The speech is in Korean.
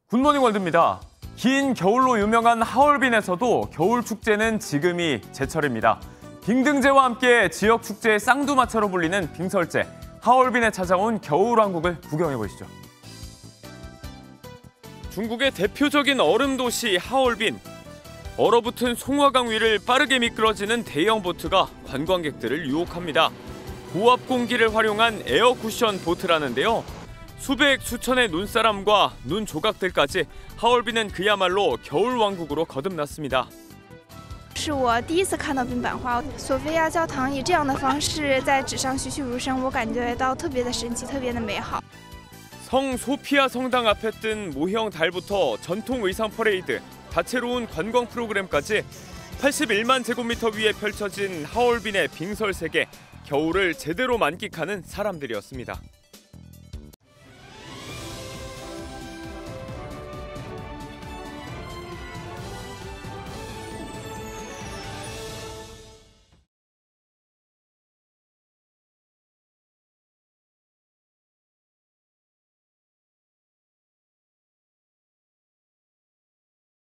굿모닝 월드입니다. 긴 겨울로 유명한 하얼빈에서도 겨울 축제는 지금이 제철입니다. 빙등제와 함께 지역 축제의 쌍두마차로 불리는 빙설제, 하얼빈에 찾아온 겨울왕국을 구경해 보시죠. 중국의 대표적인 얼음 도시 하얼빈. 얼어붙은 송화강 위를 빠르게 미끄러지는 대형 보트가 관광객들을 유혹합니다. 고압 공기를 활용한 에어 쿠션 보트라는데요. 수백 수천의 눈사람과 눈 조각들까지 하얼빈은 그야말로 겨울 왕국으로 거듭났습니다. 是我第一次看到冰板画，索菲亚教堂以这样的方式在纸上栩栩如生，我感觉到特别的神奇，特别的美好。 성 소피아 성당 앞에 뜬 모형 달부터 전통 의상 퍼레이드, 다채로운 관광 프로그램까지 81만 제곱미터 위에 펼쳐진 하얼빈의 빙설 세계, 겨울을 제대로 만끽하는 사람들이었습니다.